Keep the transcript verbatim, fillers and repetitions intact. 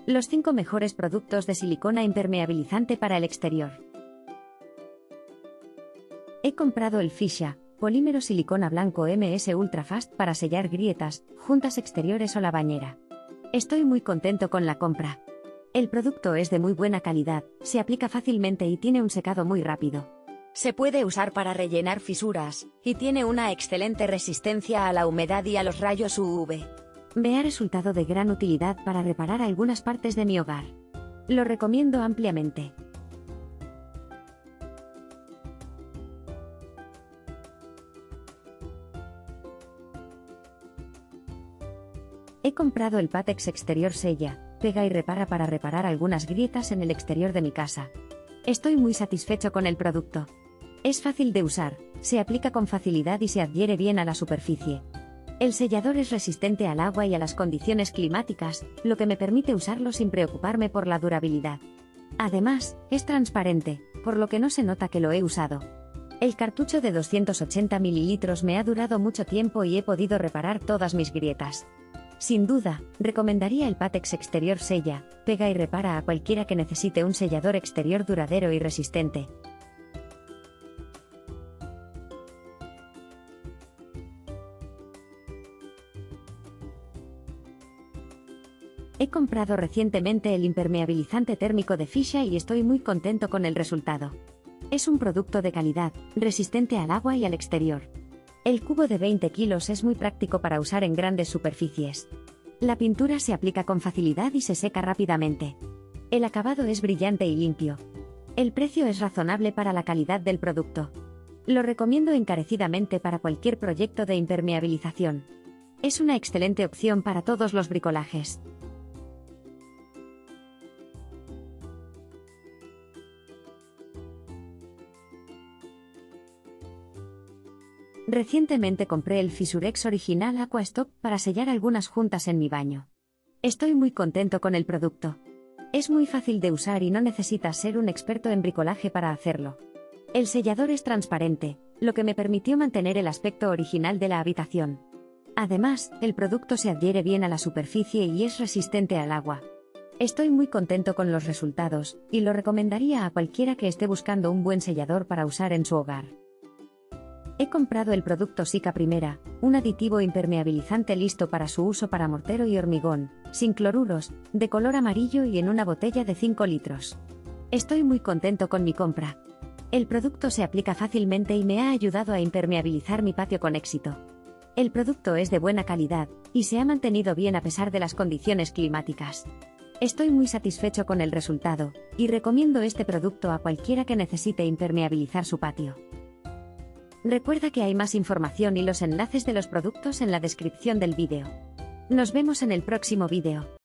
Los cinco mejores productos de silicona impermeabilizante para el exterior. He comprado el Fisha, polímero silicona blanco M S Ultra Fast para sellar grietas, juntas exteriores o la bañera. Estoy muy contento con la compra. El producto es de muy buena calidad, se aplica fácilmente y tiene un secado muy rápido. Se puede usar para rellenar fisuras, y tiene una excelente resistencia a la humedad y a los rayos U V. Me ha resultado de gran utilidad para reparar algunas partes de mi hogar. Lo recomiendo ampliamente. He comprado el Patex Exterior Sella, pega y repara para reparar algunas grietas en el exterior de mi casa. Estoy muy satisfecho con el producto. Es fácil de usar, se aplica con facilidad y se adhiere bien a la superficie. El sellador es resistente al agua y a las condiciones climáticas, lo que me permite usarlo sin preocuparme por la durabilidad. Además, es transparente, por lo que no se nota que lo he usado. El cartucho de doscientos ochenta mililitros me ha durado mucho tiempo y he podido reparar todas mis grietas. Sin duda, recomendaría el Patex Exterior Sella, pega y repara a cualquiera que necesite un sellador exterior duradero y resistente. He comprado recientemente el impermeabilizante térmico de Fisha y estoy muy contento con el resultado. Es un producto de calidad, resistente al agua y al exterior. El cubo de veinte kilos es muy práctico para usar en grandes superficies. La pintura se aplica con facilidad y se seca rápidamente. El acabado es brillante y limpio. El precio es razonable para la calidad del producto. Lo recomiendo encarecidamente para cualquier proyecto de impermeabilización. Es una excelente opción para todos los bricolajes. Recientemente compré el Fisurex Original Aqua Stop para sellar algunas juntas en mi baño. Estoy muy contento con el producto. Es muy fácil de usar y no necesitas ser un experto en bricolaje para hacerlo. El sellador es transparente, lo que me permitió mantener el aspecto original de la habitación. Además, el producto se adhiere bien a la superficie y es resistente al agua. Estoy muy contento con los resultados, y lo recomendaría a cualquiera que esté buscando un buen sellador para usar en su hogar. He comprado el producto Sica Primera, un aditivo impermeabilizante listo para su uso para mortero y hormigón, sin cloruros, de color amarillo y en una botella de cinco litros. Estoy muy contento con mi compra. El producto se aplica fácilmente y me ha ayudado a impermeabilizar mi patio con éxito. El producto es de buena calidad, y se ha mantenido bien a pesar de las condiciones climáticas. Estoy muy satisfecho con el resultado, y recomiendo este producto a cualquiera que necesite impermeabilizar su patio. Recuerda que hay más información y los enlaces de los productos en la descripción del vídeo. Nos vemos en el próximo vídeo.